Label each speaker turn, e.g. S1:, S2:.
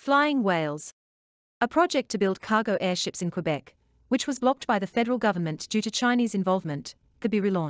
S1: Flying whales. A project to build cargo airships in Quebec, which was blocked by the federal government due to Chinese involvement, could be relaunched.